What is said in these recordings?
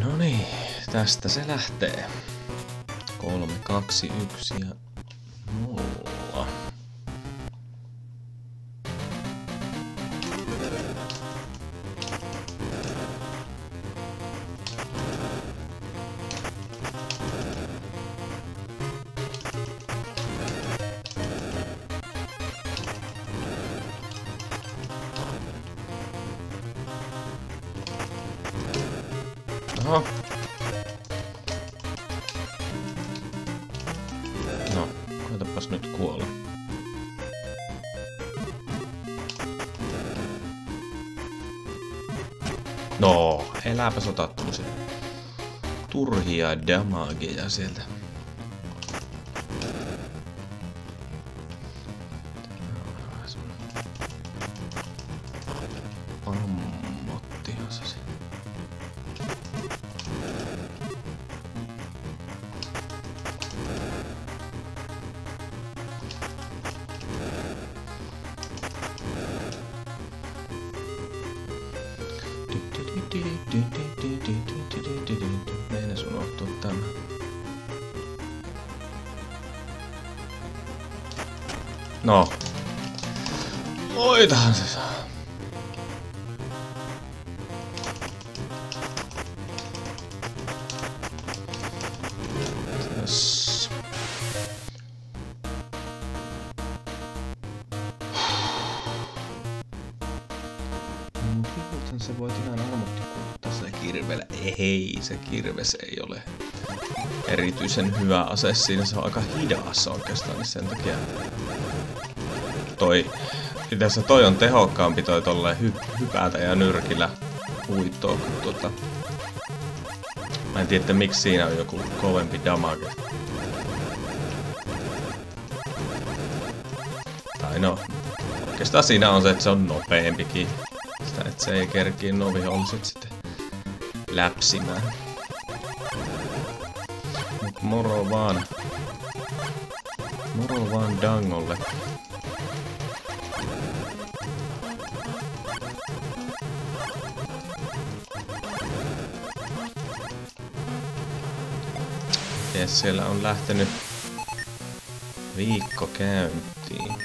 No niin, tästä se lähtee. 3, 2, 1 ja 0. Oho. No, koetapas nyt kuolla. No, eläpäs ota tommosia turhia damageja sieltä. Ammottihan se se. Meinas unohtua tämä. No. Voitahan se saa. Yes. Nythän se voit ihan armottaa kuluttaa se kirveellä. Ei, se kirves ei ole erityisen hyvä ase. Siinä se on aika hidas oikeastaan, niin sen takia toi on tehokkaampi toi tolleen hypätä ja nyrkillä huitoo, kun mä en tiedä, miksi siinä on joku kovempi damage. Tai no, oikeastaan siinä on se, että se on nopeampikin. Sitä, että se ei kerkii nuo viholliset sitten läpsimään. Mut moro vaan Dangolle. Ja siellä on lähtenyt viikko käyntiin.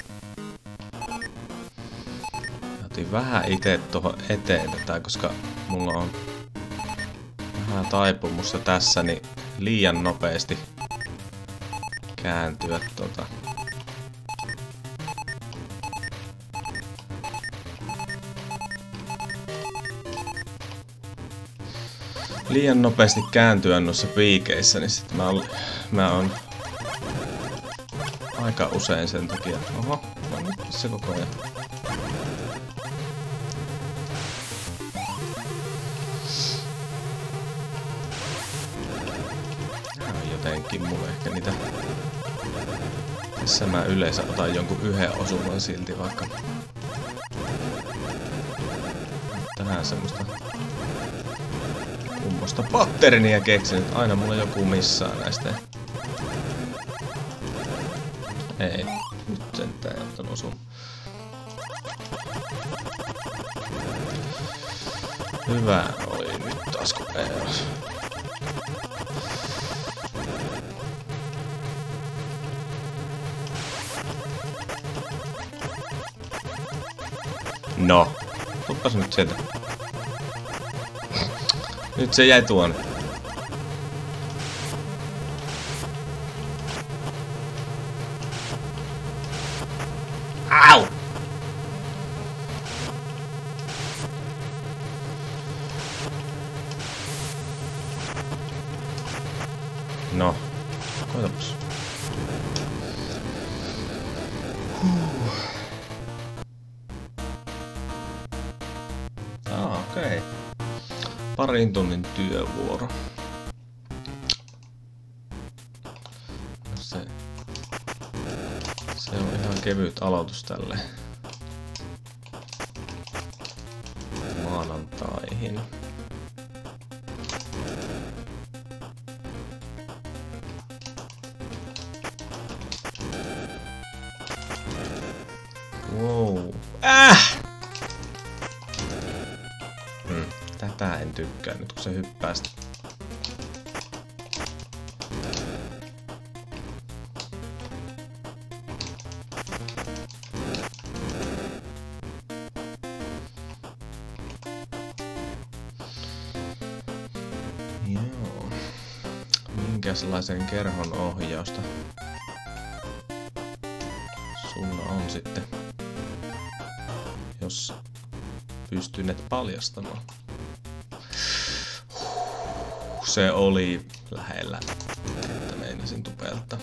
Otin vähän itse tuohon eteen tätä, koska mulla on vähän taipumusta tässä, niin liian nopeasti kääntyä liian nopeasti kääntyä noissa piikeissä, niin sit mä oon aika usein sen takia. Oho, mä oon nyt se koko ajan. Jotenkin mulle ehkä niitä. Tässä mä yleensä otan jonkun yhden osuman silti, vaikka tähän semmoista kummosta patternia keksinyt. Aina mulla joku missaa näistä. Ei, nyt sentään ei ottanut osumaan. Hyvä oli nyt taas kun eros. No, tuppas nyt sieltä. Nyt se jäi tuonne. Au! No, koetapas. Okei. Parin tunnin työvuoro. Se on ihan kevyt aloitus tälle maanantaihin. Wow. Tätä en tykkää nyt kun se hyppää sitä minkälaisen kerhon ohjausta sulla on sitten, jos pystynet paljastamaan. Se oli lähellä, että meinasin tupelta.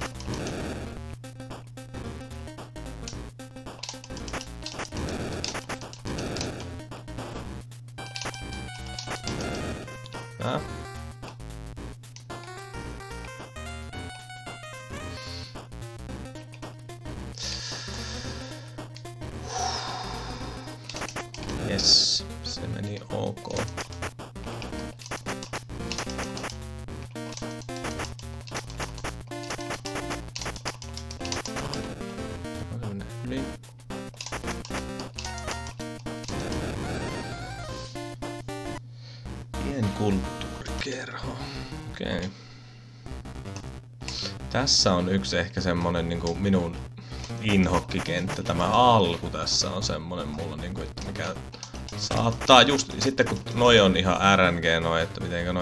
Yes, se meni ok. Yli. Pienkulttuurikerho. Okei. Okay. Tässä on yksi ehkä semmonen niinku minun inhokkikenttä. Tämä alku tässä on semmonen mulla niinku, että mikä saattaa just sitten kun noi on ihan RNG noi, että mitenkä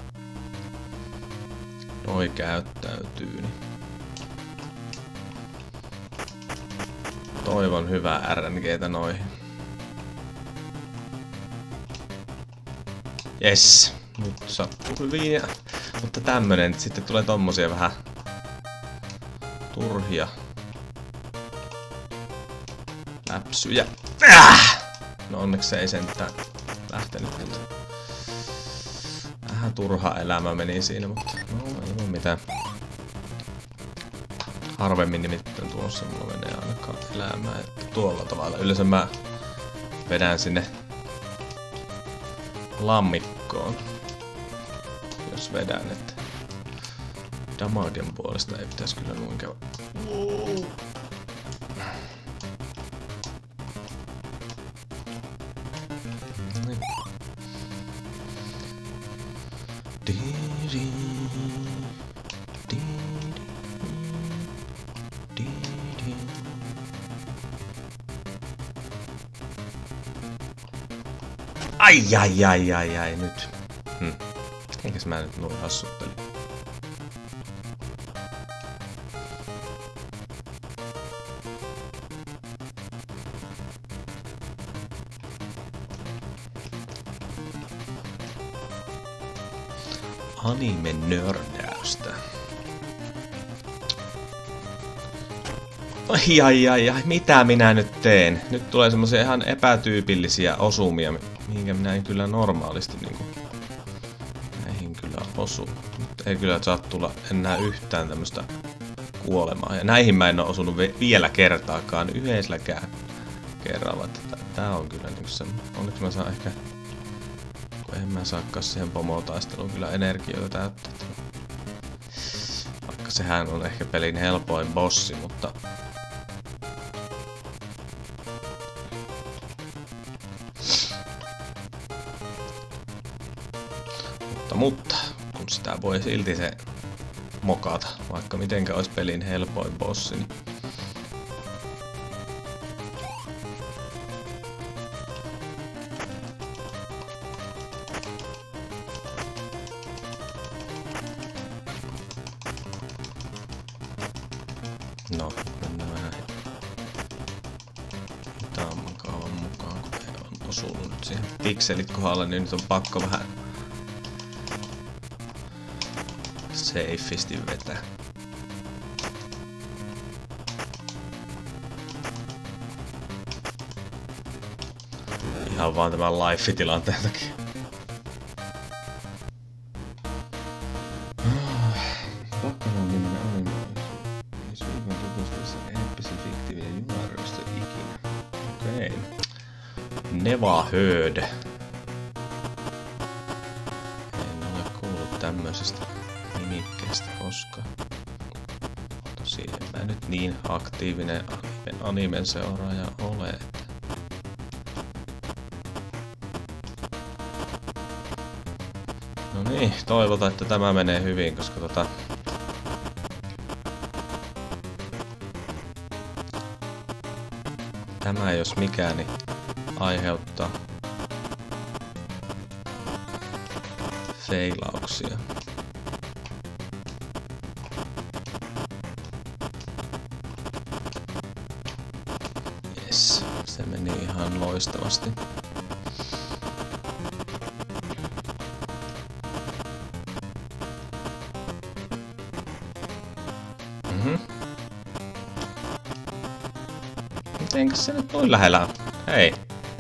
noi käyttäytyy, niin toivon hyvää RNGtä noihin. Jes, nyt sattuu hyvin. Mutta tämmönen, sitten tulee tommosia vähän turhia läpsyjä. No onneksi se ei sentään lähtenyt. Vähän turha elämä meni siinä, mutta no ei ole mitään. Harvemmin nimittäin tuossa mulla menee ainakaan elämää, että tuolla tavalla. Yleensä mä vedän sinne lammikkoon, jos vedän, että damagen puolesta ei pitäisi kyllä noin käydä. Ai, nyt. Enkäs mä nyt noin hassuttelin. Anime-nördäystä. Ai, mitä minä nyt teen? Nyt tulee semmosia ihan epätyypillisiä osumia, mihinkä minä en kyllä normaalisti niinku näihin kyllä osu. Nyt ei kyllä saa tulla enää yhtään tämmöstä kuolemaa. Ja näihin mä en oo osunut vielä kertaakaan yhdelläkään kerralla. Tää on kyllä niinku semmoinen. Onneksi mä saan ehkä, kun en mä saakaan siihen pomotaisteluun kyllä energioita täyttää. Vaikka sehän on ehkä pelin helpoin bossi, mutta kun sitä voi silti se mokata, vaikka mitenkä olisi pelin helpoin bossi, niin no, mennään vähän hitaamman kaavan mukaan, kun ei on osunut nyt siihen pikselit kohdalle, niin nyt on pakko vähän safesti vetää. Ihan vaan tämän life-tilanteen takia. Pakkanon-niminen anime. Ei suinkaan tutustuisi eeppisen fiktiivinen junaröstö ikinä. Okei. Never heard. En ole kuullut tämmöisestä nimikkeestä koskaan. Tosi en mä nyt niin aktiivinen animen seuraaja ole, että no niin, toivotaan, että tämä menee hyvin, koska tämä jos mikään niin aiheuttaa feilauksia. ihan loistavasti. Mitenkäs se nyt noin lähellä on? Hei.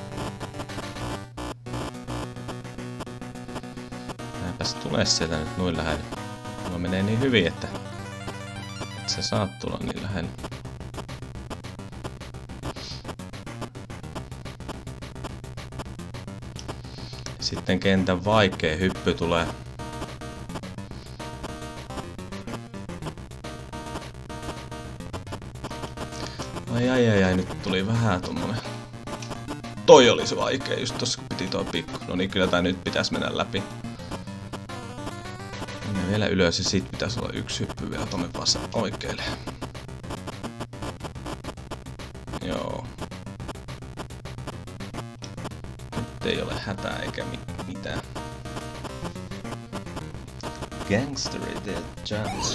Näinpäs tulee sieltä nyt noin lähellä. Mulla menee niin hyvin, että et sä saat tulla niin lähellä. Sitten kentän vaikea hyppy tulee. Ai, nyt tuli vähän tommonen. Toi oli se vaikea just tossa kun piti toi pikku. No niin, kyllä tää nyt pitäis mennä läpi. Mennään vielä ylös ja sit pitäis olla yksi hyppy vielä tonne oikealle. Joo. Nyt ei ole hätää eikä mitään. Gangsteri Dead Jams.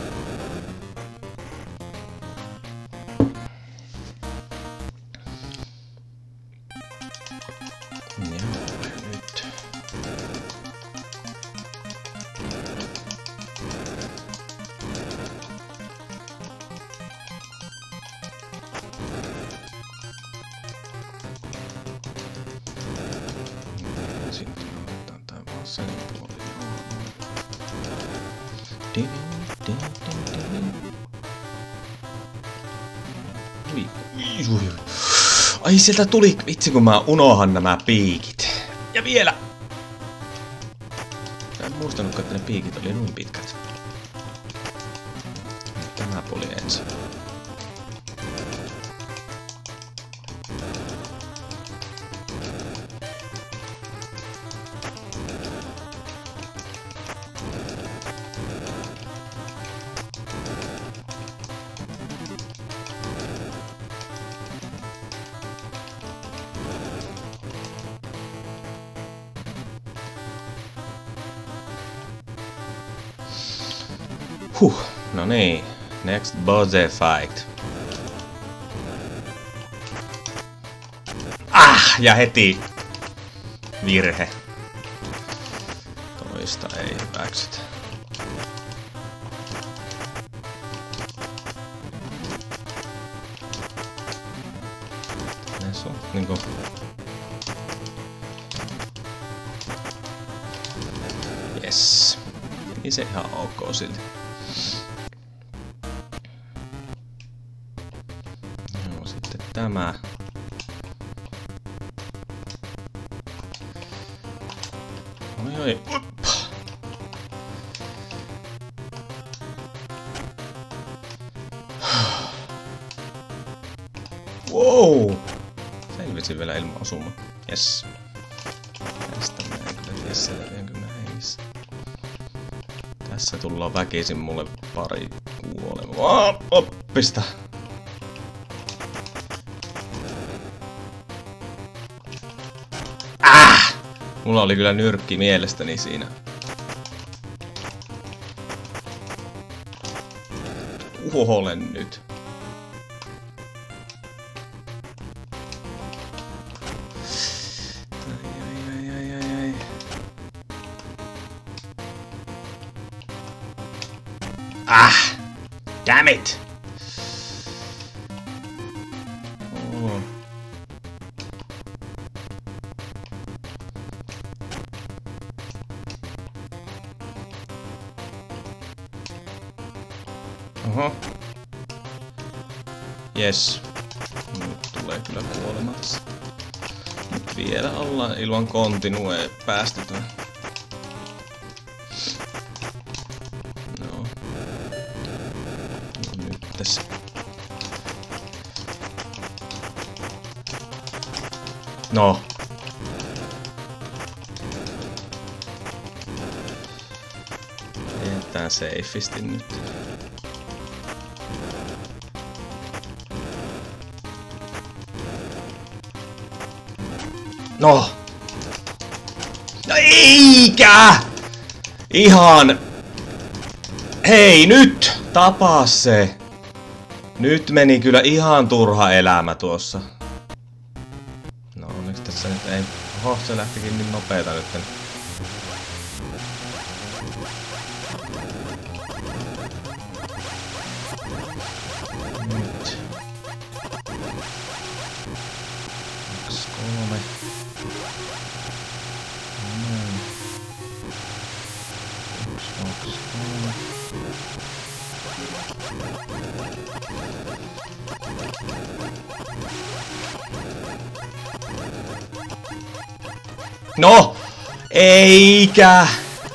Ai sieltä tuli, vitsi kun mä unohan nämä piikit. Ja vielä! Mä en muistanutkaan, että ne piikit oli noin pitkät. Tämä puoli ensin. No niin, next boss fight. Ja heti virhe. Toista ei hyväksytä. Tässä on niinku... Yes. Niin se ihan ok silti. Joo, sitten tämä. Oi. Wow! Selvisin vielä ilman osuma. Yes. Tästä mä en kyllä tiedä selviänkö mä hengissä. Tässä tullaan väkisin mulle pari kuolemaa. Oppista! Mulla oli kyllä nyrkki mielestäni siinä. Uholen nyt. Ai. Damn it! Oh. Oho. Yes. Nyt tulee kyllä kuolema tässä. Nyt vielä ollaan ilman kontinue päästetään. No. Nyt tässä. No. Tehdään safeisti nyt. No! No eikä! Ihan! Hei nyt! Tapaa se! Nyt meni kyllä ihan turha elämä tuossa. Oho, se lähtikin niin nopeeta nytten. Nyt. 2, 3. Näin. 1, 2, 3. No! Eikä!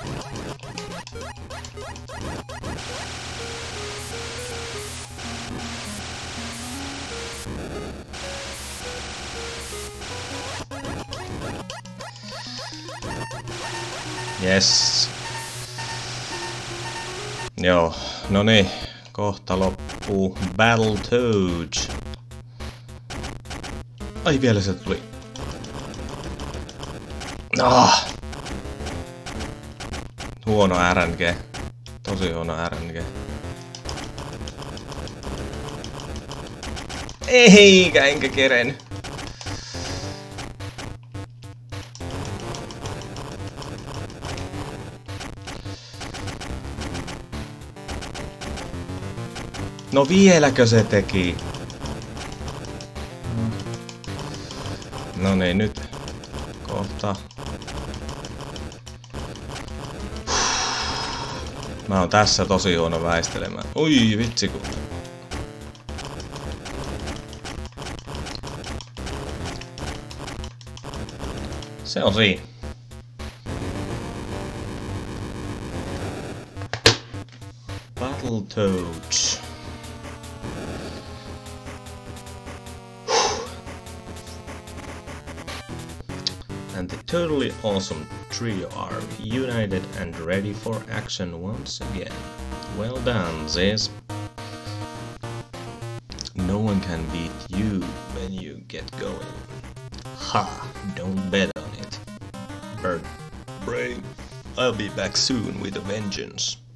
Yes. Joo, no niin. Kohta loppuu Battletoads. Ai vielä se tuli. Ah. Huono RNG. Tosi huono RNG. Eikä enkä kerennyt. No vieläkö se teki? No niin, nyt kohta. Mä oon tässä tosi huono väistelemään. Ui vitsi kun. Se on siinä. Battletoads. And the totally awesome trio are united and ready for action once again. Well done, Ziz. No one can beat you when you get going. Ha! Don't bet on it. Bird brain. I'll be back soon with a vengeance.